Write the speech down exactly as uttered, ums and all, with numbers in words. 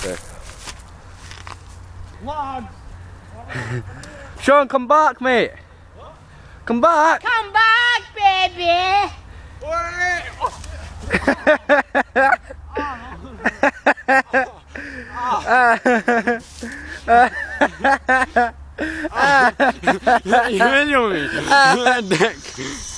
So. Logs. Shaun, come back, mate. What? Come back. Come back, baby. Wait. Oh. Ah. Nie mylił mi. Dek.